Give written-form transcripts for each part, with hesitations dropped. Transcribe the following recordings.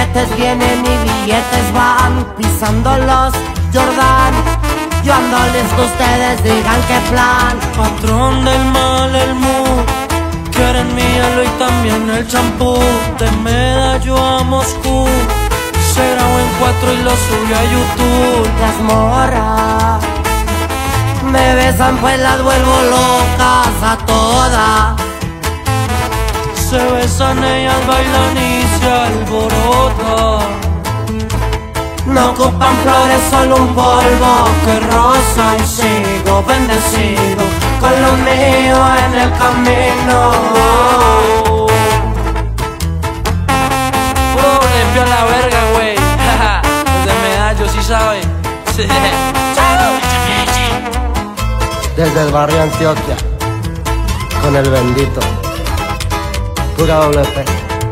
billetes vienen y billetes van, pisando los Jordan. Yo ando listo, ustedes digan qué plan. Patrón del mal, el mood, quieren mi hielo y también el champú. De Medallo a Moscú, se grabó en 4 y lo sube a YouTube. Las morras me besan pues las vuelvo locas a todas. Se besan, ellas bailan y se alborotan. No ocupan flores, solo un polvo que rosa y sigo bendecido con lo mío en el camino. Puro limpio a la verga, güey. Los de Medallo, sí saben. Desde el barrio Antioquia, con el bendito, pura WP.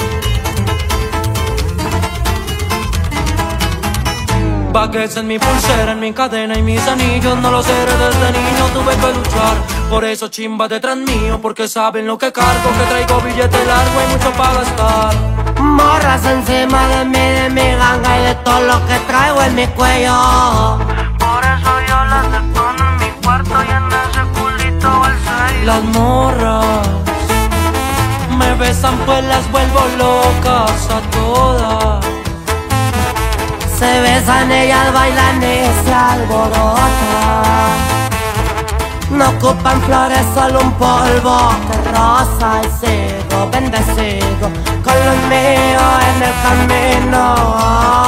Baguettes en mi pulsera, en mi cadena y mis anillos. No los seré desde niño, tuve que luchar. Por eso chimba detrás mío, porque saben lo que cargo. Que traigo billete largo y mucho para gastar. Morras encima de mi ganga y de todo lo que traigo en mi cuello. Por eso yo las detono en mi cuarto y en ese culito al sello. Las morras me besan pues las vuelvo locas a todas. Se besan, ellas bailan y se alborotan. No ocupan flores, solo un polvo que rosa y sigo bendecido con lo mío en el camino.